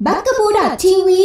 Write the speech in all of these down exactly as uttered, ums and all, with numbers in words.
บักกะบูดอททีวี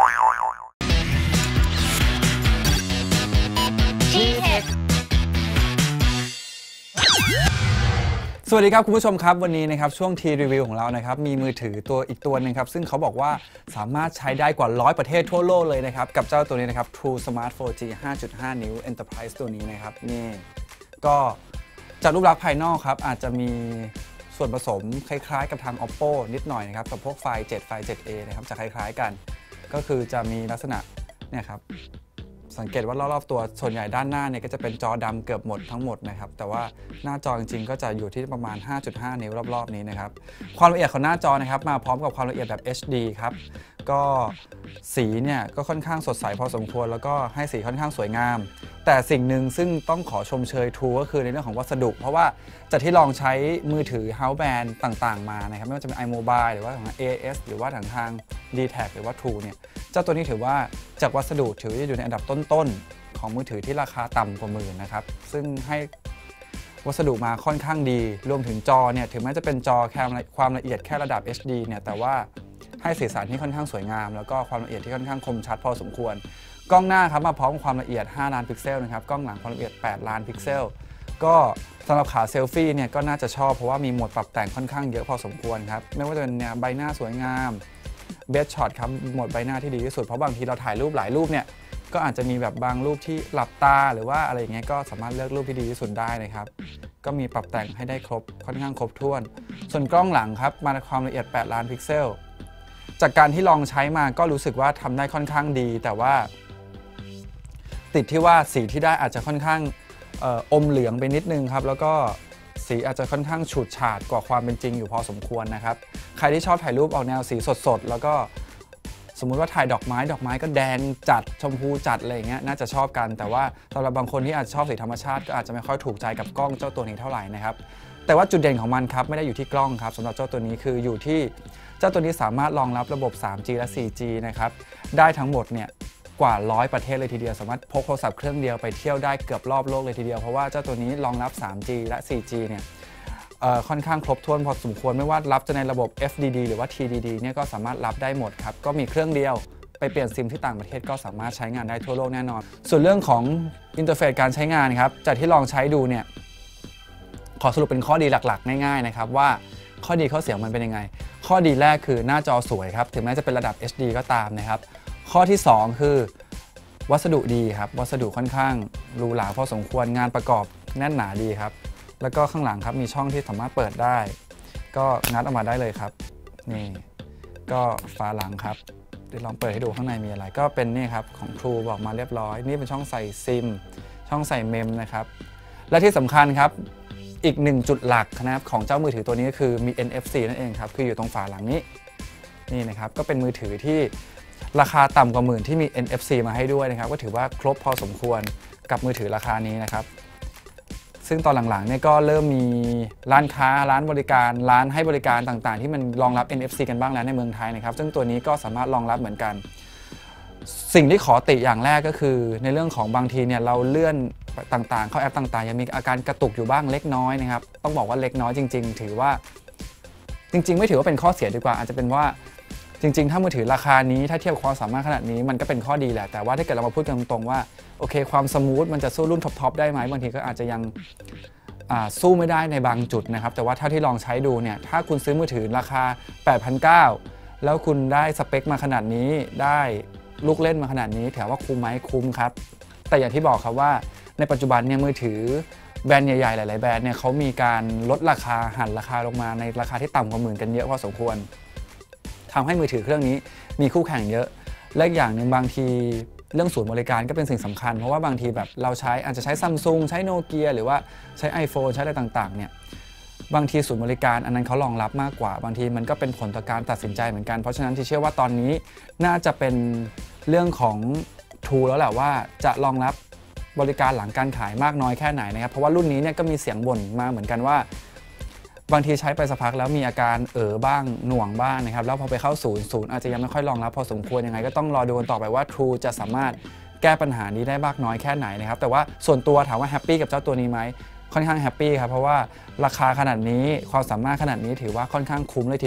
สวัสดีครับคุณผู้ชมครับวันนี้นะครับช่วงทีรีวิวของเรานะครับมีมือถือตัวอีกตัวนึงครับซึ่งเขาบอกว่าสามารถใช้ได้กว่าร้อยประเทศทั่วโลกเลยนะครับกับเจ้าตัวนี้นะครับ True Smart โฟร์ จี ห้าจุดห้า นิ้ว Enterprise ตัวนี้นะครับนี่ก็จากรูปลักษณ์ภายนอกครับอาจจะมีส่วนผสมคล้ายๆกับทาง Oppo นิดหน่อยนะครับกับพวกไฟล์ เจ็ด ไฟล์ เจ็ด เอ นะครับจะคล้ายๆกันก็คือจะมีลักษณะเนี่ยครับสังเกตว่ารอบๆตัวส่วนใหญ่ด้านหน้าเนี่ยก็จะเป็นจอดำเกือบหมดทั้งหมดนะครับแต่ว่าหน้าจอจริงๆก็จะอยู่ที่ประมาณ ห้าจุดห้า นิ้วรอบๆนี้นะครับความละเอียดของหน้าจอนะครับมาพร้อมกับความละเอียดแบบ เอช ดี ครับก็สีเนี่ยก็ค่อนข้างสดใสพอสมควรแล้วก็ให้สีค่อนข้างสวยงามแต่สิ่งหนึ่งซึ่งต้องขอชมเชย True ก็คือในเรื่องของวัสดุเพราะว่าจากที่ลองใช้มือถือ House Band ต่างๆมานะครับไม่ว่าจะเป็น iMobile หรือว่าของ เอ เอส หรือว่าทางทาง ดี แท็ก หรือว่า True เนี่ยเจ้าตัวนี้ถือว่าจากวัสดุถืออยู่ในอันดับต้นๆของมือถือที่ราคาต่ำกว่าหมื่นนะครับซึ่งให้วัสดุมาค่อนข้างดีรวมถึงจอเนี่ยถึงแม้จะเป็นจอแค่ความละเอียดแค่ระดับ เอช ดี เนี่ยแต่ว่าให้สีสันที่ค่อนข้างสวยงามแล้วก็ความละเอียดที่ค่อนข้างคมชัดพอสมควรกล้องหน้าครับมาพร้อมความละเอียดห้าล้านพิกเซลนะครับกล้องหลังความละเอียดแปดล้านพิกเซลก็สำหรับขาเซลฟี่เนี่ยก็น่าจะชอบเพราะว่ามีโหมดปรับแต่งค่อนข้างเยอะพอสมควรครับไม่ว่าจะเป็นใบหน้าสวยงามเบสช็อตครับโหมดใบหน้าที่ดีที่สุดเพราะบางทีเราถ่ายรูปหลายรูปเนี่ยก็อาจจะมีแบบบางรูปที่หลับตาหรือว่าอะไรอย่างเงี้ยก็สามารถเลือกรูปที่ดีที่สุดได้นะครับก็มีปรับแต่งให้ได้ครบค่อนข้างครบถ้วนส่วนกล้องหลังครับมาในความละเอียดแปดล้านพิกเซลจากการที่ลองใช้มาก็รู้สึกว่าทำได้ค่อนข้างดีแต่ว่าติดที่ว่าสีที่ได้อาจจะค่อนข้างอมเหลืองไปนิดนึงครับแล้วก็สีอาจจะค่อนข้างฉูดฉาดกว่าความเป็นจริงอยู่พอสมควรนะครับใครที่ชอบถ่ายรูปออกแนวสีสดๆแล้วก็สมมุติว่าถ่ายดอกไม้ดอกไม้ก็แดงจัดชมพูจัดอะไรอย่างเงี้ยน่าจะชอบกันแต่ว่าสำหรับบางคนที่อาจจะชอบสีธรรมชาติก็อาจจะไม่ค่อยถูกใจกับกล้องเจ้าตัวนี้เท่าไหร่นะครับแต่ว่าจุดเด่นของมันครับไม่ได้อยู่ที่กล้องครับสำหรับเจ้าตัวนี้คืออยู่ที่เจ้าตัวนี้สามารถรองรับระบบ ทรีจี และ โฟร์จี นะครับได้ทั้งหมดเนี่ยกว่าร้อยประเทศเลยทีเดียวสามารถพกโทรศัพท์เครื่องเดียวไปเที่ยวได้เกือบรอบโลกเลยทีเดียวเพราะว่าเจ้าตัวนี้รองรับ ทรีจี และ โฟร์จี เนี่ยค่อนข้างครบถ้วนพอสมควรไม่ว่ารับจะในระบบ เอฟ ดี ดี หรือว่า ที ดี ดี เนี่ยก็สามารถรับได้หมดครับก็มีเครื่องเดียวไปเปลี่ยนซิมที่ต่างประเทศก็สามารถใช้งานได้ทั่วโลกแน่นอนส่วนเรื่องของอินเทอร์เฟซการใช้งานครับจากที่ลองใช้ดูเนี่ยขอสรุปเป็นข้อดีหลักๆง่ายๆนะครับว่าข้อดีข้อเสียมันเป็นยังไงข้อดีแรกคือหน้าจอสวยครับถึงแม้จะเป็นระดับ เอช ดี ก็ตามนะครับข้อที่สองคือวัสดุดีครับวัสดุค่อนข้างหรูหราพอสมควรงานประกอบแน่นหนาดีครับแล้วก็ข้างหลังครับมีช่องที่สามารถเปิดได้ก็งัดออกมาได้เลยครับนี่ก็ฝาหลังครับเดี๋ยวลองเปิดให้ดูข้างในมีอะไรก็เป็นนี่ครับของ True บอกมาเรียบร้อยนี่เป็นช่องใส่ซิมช่องใส่เมมนะครับและที่สำคัญครับอีกหนึ่งจุดหลักนะครับของเจ้ามือถือตัวนี้ก็คือมี เอ็น เอฟ ซี นั่นเองครับคืออยู่ตรงฝาหลังนี้นี่นะครับก็เป็นมือถือที่ราคาต่ำกว่าหมื่นที่มี เอ็น เอฟ ซี มาให้ด้วยนะครับก็ถือว่าครบพอสมควรกับมือถือราคานี้นะครับซึ่งตอนหลังๆเนี่ยก็เริ่มมีร้านค้าร้านบริการร้านให้บริการต่างๆที่มันรองรับ เอ็น เอฟ ซี กันบ้างแล้วในเมืองไทยนะครับซึ่งตัวนี้ก็สามารถรองรับเหมือนกันสิ่งที่ขอติอย่างแรกก็คือในเรื่องของบางทีเนี่ยเราเลื่อนต่างๆเข้าแอปต่างๆยังมีอาการกระตุกอยู่บ้างเล็กน้อยนะครับต้องบอกว่าเล็กน้อยจริงๆถือว่าจริงๆไม่ถือว่าเป็นข้อเสียดีกว่าอาจจะเป็นว่าจริงๆถ้ามือถือราคานี้ถ้าเทียบความสามารถขนาดนี้มันก็เป็นข้อดีแหละแต่ว่าถ้าเกิดเรามาพูดกันตรงๆว่าโอเคความสมูทมันจะสู้รุ่นท็อปๆได้ไหมบางทีก็อาจจะยังสู้ไม่ได้ในบางจุดนะครับแต่ว่าถ้าที่ลองใช้ดูเนี่ยถ้าคุณซื้อมือถือราคา แปดพันเก้าร้อย แล้วคุณได้สเปคมาขนาดนี้ได้ลูกเล่นมาขนาดนี้ถือว่าคุ้มไหมคุ้มครับแต่อย่างที่บอกครับว่าในปัจจุบันเนี่ยมือถือแบรนด์ใหญ่ๆหลายๆแบรนด์เนี่ยเขามีการลดราคาหันราคาลงมาในราคาที่ต่ำกว่าหมื่นกันเยอะพอสมควรทำให้มือถือเครื่องนี้มีคู่แข่งเยอะและอย่างหนึ่งบางทีเรื่องศูนย์บริการก็เป็นสิ่งสำคัญเพราะว่าบางทีแบบเราใช้อาจจะใช้ Samsung ใช้ Nokia หรือว่าใช้ iPhone ใช้อะไรต่างๆเนี่ยบางทีศูนย์บริการอันนั้นเขารองรับมากกว่าบางทีมันก็เป็นผลต่อการตัดสินใจเหมือนกันเพราะฉะนั้นที่เชื่อว่าตอนนี้น่าจะเป็นเรื่องของ True แล้วแหละว่าจะรองรับบริการหลังการขายมากน้อยแค่ไหนนะครับเพราะว่ารุ่นนี้เนี่ยก็มีเสียงบ่นมาเหมือนกันว่าบางทีใช้ไปสักพักแล้วมีอาการเอ๋อบ้างหน่วงบ้างนะครับแล้วพอไปเข้าศูนย์ศูนย์อาจจะยังไม่ค่อยรองรับพอสมควรยังไงก็ต้องรอดูกันต่อไปว่า True จะสามารถแก้ปัญหานี้ได้มากน้อยแค่ไหนนะครับแต่ว่าส่วนตัวถามว่าแฮปปี้กับเจ้าตัวนี้ไหมค่อนข้างแฮปปี้ครับเพราะว่าราคาขนาดนี้ความสามารถขนาดนี้ถือว่าค่อนข้างคุ้มเลยทีเดียว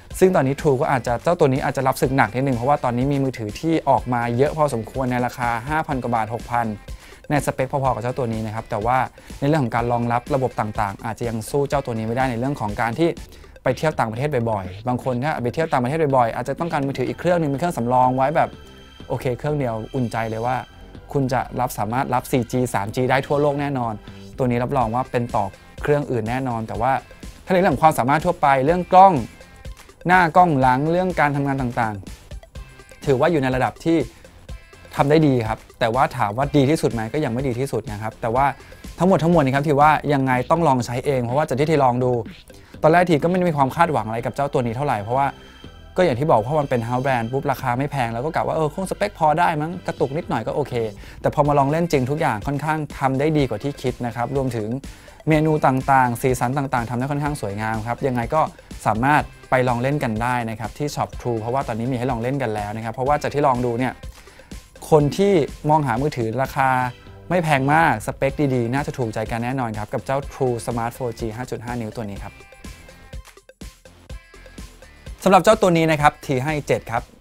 ซึ่งตอนนี้ True ก็อาจจะเจ้าตัวนี้อาจจะรับศึกหนักนิดนึงเพราะว่าตอนนี้มีมือถือที่ออกมาเยอะพอสมควรในราคา ห้าพัน กว่าบาท หกพัน ในสเปคพอๆกับเจ้าตัวนี้นะครับแต่ว่าในเรื่องของการรองรับระบบต่างๆอาจจะยังสู้เจ้าตัวนี้ไม่ได้ในเรื่องของการที่ไปเที่ยวต่างประเทศบ่อยๆบางคนถ้าไปเที่ยวต่างประเทศบ่อยๆอาจจะต้องการมือถืออีกเครื่องนึงเป็นเครื่องสำรองไว้แบบโอเคเครื่องเดียวอุ่นใจเลยว่าคุณจะรับสามารถรับ โฟร์จี ทรีจี ได้ทั่วโลกแน่นอนตัวนี้รับรองว่าเป็นต่อเครื่องอื่นแน่นอนแต่ว่าถ้าในเรื่องของความสามารถทั่วไปเรื่องกล้องหน้ากล้องหลังเรื่องการทำงานต่างๆถือว่าอยู่ในระดับที่ทำได้ดีครับแต่ว่าถามว่าดีที่สุดไหมก็ยังไม่ดีที่สุดนะครับแต่ว่าทั้งหมดทั้งมวลนี้ครับที่ว่ายังไงต้องลองใช้เองเพราะว่าจากที่ทีลองดูตอนแรกทีก็ไม่ได้มีความคาดหวังอะไรกับเจ้าตัวนี้เท่าไหร่เพราะว่าก็อย่างที่บอกเพราะมันเป็นเฮาส์แบรนด์ปุ๊บราคาไม่แพงแล้วก็กะว่าเออคงสเปคพอได้มั้งกระตุกนิดหน่อยก็โอเคแต่พอมาลองเล่นจริงทุกอย่างค่อนข้างทำได้ดีกว่าที่คิดนะครับรวมถึงเมนูต่างๆสีสันต่างๆทำได้ค่อนข้างสวยงามครับยังไงก็สามารถไปลองเล่นกันได้นะครับที่ Shop True เพราะว่าตอนนี้มีให้ลองเล่นกันแล้วนะครับเพราะว่าจากที่ลองดูเนี่ยคนที่มองหามือถือราคาไม่แพงมากสเปคดีๆน่าจะถูกใจกันแน่นอนครับกับเจ้า True Smart โฟร์จี ห้าจุดห้า นิ้วตัวนี้ครับสำหรับเจ้าตัวนี้นะครับทีให้เจ็ดครับ